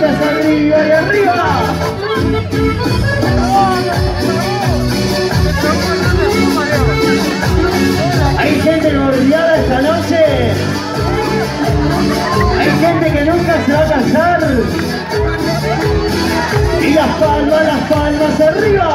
la sangría y arriba. Hay gente gordeada esta noche. Hay gente que nunca se va a casar. Y las palmas arriba.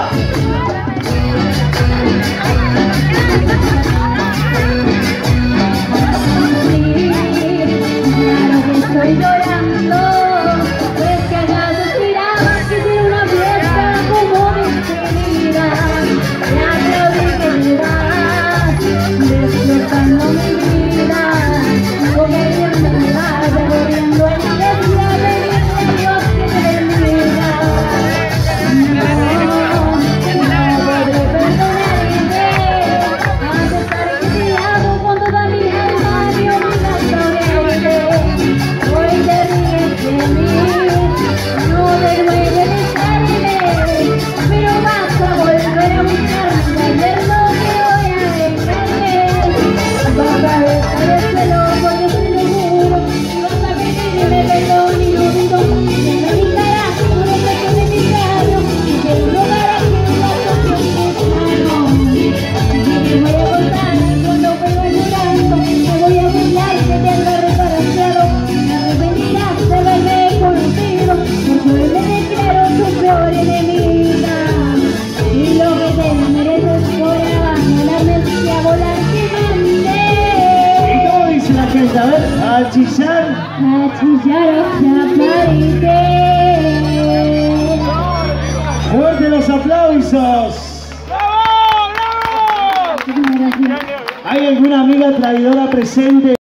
Estoy llorando, es que allá suspiraba que tiene una fiesta como despedida. Ya aplaudí que me vas, destrozando mi vida. Como Dios me vaya corriendo en la iglesia, pedirle a Dios que te bendiga. No podré perdonarte, a pesar que te amo con toda mi alma, mi obligación es verte. Hoy te ríes de mí, no devuelve besarme, pero vas a volver a buscarme, ayer no te voy a dejarme. Vas a besar ese loco, yo te lo juro, y vas a pedirme perdón y no dudo. Déjame mi cara, no lo saques de mi radio, y te rogaré que no vas a escucharlo. Y te voy a contar cuando vengo llorando, te voy a burlar que te agarre para el cielo. Me arrepentirás de haberme conocido, porque hoy me declaro tu peor enemiga. Y lo que te mereces por abandonarme y a volar te mandé. ¿Y cómo dice la gente? A ver, a chillar. A chillar hacia Parité. Fuerte los aplausos. Muchísimas gracias. ¿Hay alguna amiga traidora presente?